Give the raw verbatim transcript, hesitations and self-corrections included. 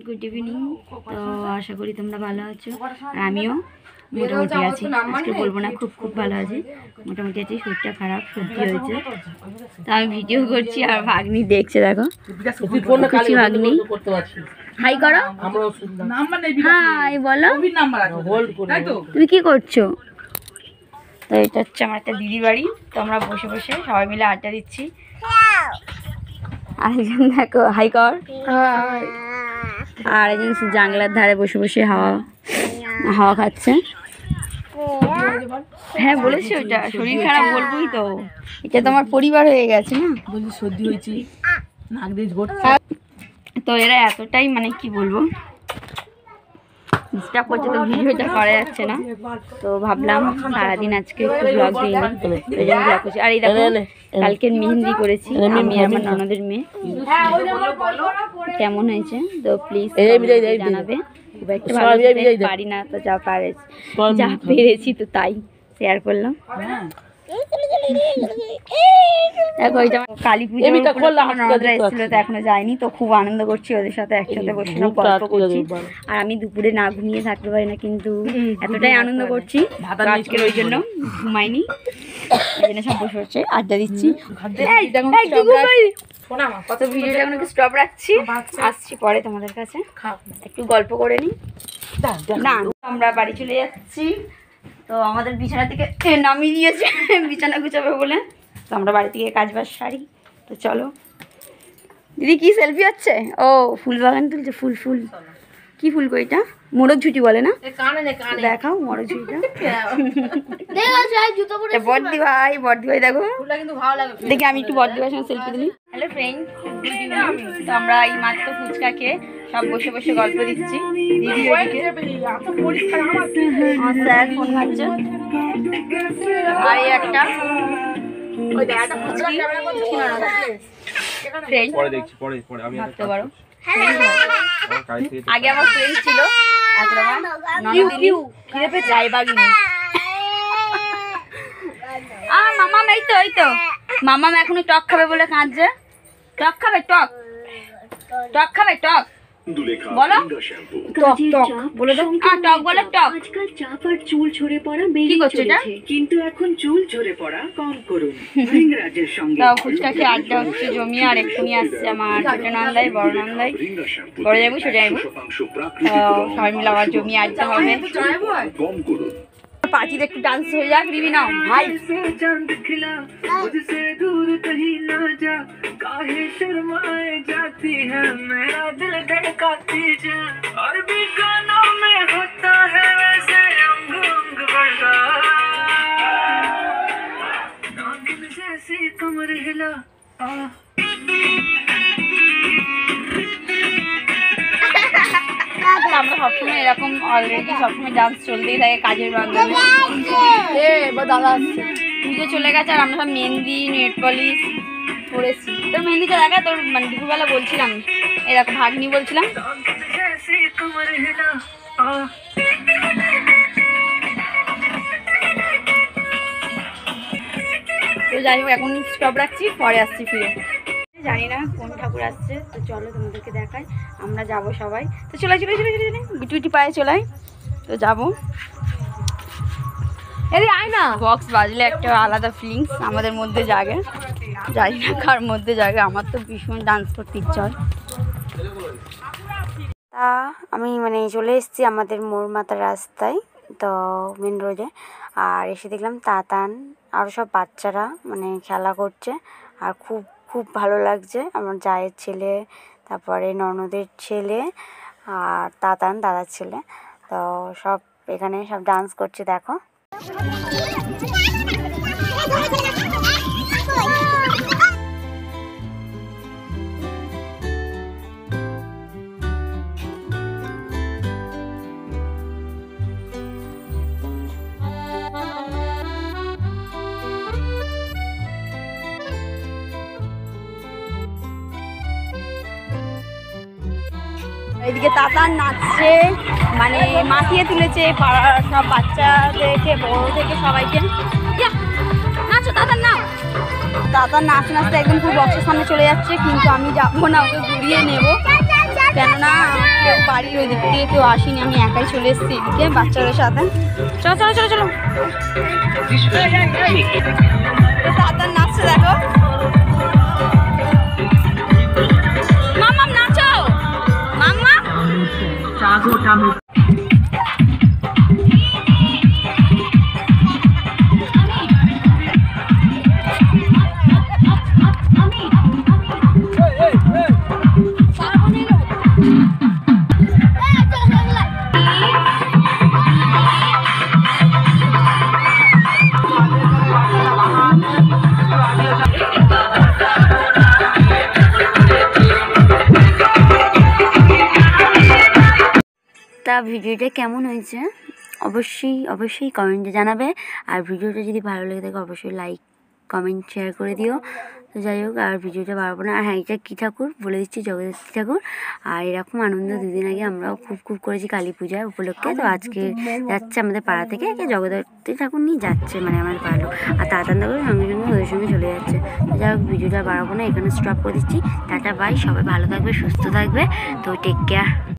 Good evening. তো আশা করি তোমরা ভালো আছো, আর আমিও মোটামুটি আছি। আজকে বলবো না খুব খুব ভালো আছি, মোটামুটি আছি। শরীরটা খারাপ, সর্দি হয়েছে, তো আমি ভিডিও করছি আর ভাগ্নি দেখছে। দেখো খুশি ভাগ্নি, হাই করো, হাই বলো। তুমি কি করছো? তো এটা হচ্ছে আমার একটা দিদি বাড়ি, তো আমরা বসে বসে সবাই মিলে আড্ডা দিচ্ছি। আরেকজন দেখো হাই কর, আর একজন জানলার ধারে বসে বসে হাওয়া হাওয়া খাচ্ছে। হ্যাঁ বলেছি, ওটা শরীর খারাপ বলবোই তো, এটা তো আমার পরিবার হয়ে গেছে না, বলছি সর্দি হয়েছে নাক দিয়ে ঝরছে। তো এরা এতটাই মানে কি বলবো ডিস্টার্ব করছে, তো ভিডিওটা করা যাচ্ছে না। তো ভাবলাম সারাদিন আজকে একটু ব্লগ দিইনি, ওই জন্য ব্লগ করছি। আর এই দেখো কালকে মেহেন্দি করেছি আমি আমার ননদের মেয়ে, কেমন হয়েছে তো প্লিজ জানাবে। খুব একটা ভালো পারি না, তো যা পারে যা পেরেছি তো তাই শেয়ার করলাম। দেখো ওইটা কালী পুজো ননদরা এসেছিল, তো এখনো যায়নি, তো খুব আনন্দ করছি ওদের সাথে একসাথে বসে গল্প করছি। আর আমি দুপুরে না ঘুমিয়ে থাকতে পারি না, কিন্তু এতটাই আনন্দ করছি আজকের ওই জন্য ঘুমাইনি, ওই জন্য সব বসে বসে আড্ডা দিচ্ছি। কত ভিডিওটা এখন একটু স্টপ রাখছি, আসছি পরে তোমাদের কাছে, একটু গল্প করে নিই। না আমরা বাড়ি চলে যাচ্ছি, তো আমাদের বিছানা থেকে নামিয়ে দিয়েছে বিছানা গুছাবে বলে, তো আমরা বাড়ি থেকে কাজ বাজ সারি। তো চলো দিদি, কি সেলফি হচ্ছে? ও ফুল বাগান তুলছে, ফুল ফুল কি ফুল গো এটা? মোরগ ঝুটি বলে না? দেখাও মোরগ ঝুটিটা। বর্দি ভাই, বর্দি ভাই দেখো, দেখি আমি একটু বর্দি ভাইয়ের সঙ্গে সেলফি দিলি। হ্যালো ফ্রেন্ড, তো আমরা এই মাত্র ফুচকা খেয়ে সব বসে বসে গল্প দিচ্ছি। দিদি স্যার ফোন ঘাটছে, আর এই একটা ভাবতে পারো আগে আমার ফ্রেন্ড ছিল, এখন আমার মামা এই তো এই তো মামা এখনো টক খাবে বলে কাঁদছে। টক খাবে, টক টক খাবে, টক বলো, টক টক বলে দাও, টক বলো, টক। আজকাল চাপ আর চুল ঝরে পড়া বেড়ে চলেছে, কিন্তু এখন চুল ঝরে পড়া কম করুন ভৃঙ্গরাজের সঙ্গে। তাও ফুচকা খেয়ে আড্ডা হচ্ছে জমিয়ে, আর এক্ষুনি আসছে আমার ছোট নন্দাই, বড় নন্দাই, পরে যাবো ছোট যাবো, সবাই মিলে আবার জমিয়ে আড্ডা হবে। পার্টিতে একটু ডান্স হয়ে যাক, দিবি না ভাই? আমরা সবসময় এরকম অলরেডি সবসময় ডান্স চলতেই থাকে কাজের বান্ধবী। দাদা আসছে, পুজো চলে গেছে, আর আমরা সব মেহেন্দি নেট পলিশ করেছি। তোর মেহেন্দিটা দেখা, তোর মানে দুপুরবেলা বলছিলাম, এরকম ভাগ্নি বলছিলাম। তো যাই হোক এখন স্টপ রাখছি, পরে আসছি ফিরে। জানি না কোন ঠাকুর আসছে, তো চলো তোমাদেরকে দেখাই। আমরা যাব সবাই, তো চলে চলে চলে চলে চলে বিটু বিটি পায়ে চলাই, তো যাবো। এই আয় না, বক্স বাজলে একটা আলাদা ফিলিংস আমাদের মধ্যে জাগে, জানি না কার মধ্যে জাগে, আমার তো ভীষণ ডান্স করতে ইচ্ছা হয়। তা আমি মানে চলে এসেছি আমাদের মোড় মাথার রাস্তায়, তো মেন রোডে, আর এসে দেখলাম তাতান আরও সব বাচ্চারা মানে খেলা করছে, আর খুব খুব ভালো লাগছে। আমার জায়ের ছেলে, তারপরে ননদের ছেলে, আর তাতান দাদার ছেলে, তো সব এখানে সব ডান্স করছে দেখো। এদিকে তাতান নাচছে, মানে মাতিয়ে তুলেছে পাড়ার সব বাচ্চাদেরকে, বড় থেকে সবাইকে। নাচো তাতান, নাও। তাতান নাচ নাচতে একদম খুব বক্সের সামনে চলে যাচ্ছে, কিন্তু আমি যাবো না, ওকে ঘুরিয়ে নেবো। কেননা কেউ বাড়ির ওই দিক থেকে কেউ আসেনি, আমি একাই চলে এসেছি এদিকে বাচ্চাদের সাথে। চলো চলো চলো চলো দাদার নাচছে দেখো, মাম্মাম নাচো মাম্মা। তা ভিডিওটা কেমন হয়েছে অবশ্যই অবশ্যই কমেন্টে জানাবে। আর ভিডিওটা যদি ভালো লেগে থাকে অবশ্যই লাইক কমেন্ট শেয়ার করে দিও। তো যাই হোক আর ভিডিওটা বাড়াবো না। আর হ্যাঁ, এটা কী ঠাকুর বলে দিচ্ছি, জগদ্ধাত্রী ঠাকুর। আর এরকম আনন্দ দুদিন আগে আমরাও খুব খুব করেছি কালী পূজার উপলক্ষে। তো আজকে যাচ্ছে আমাদের পাড়া থেকে জগদ্ধাত্রী ঠাকুর নিয়ে যাচ্ছে, মানে আমাদের পাড়া লোক। আর তাড়াতাড়ি করে সঙ্গে সঙ্গে ওদের সঙ্গে চলে যাচ্ছে। তো যাই হোক ভিডিওটা বাড়াবো না, এখানে স্টপ করে দিচ্ছি। টাটা বাই, সবাই ভালো থাকবে সুস্থ থাকবে। তো টেক কেয়ার।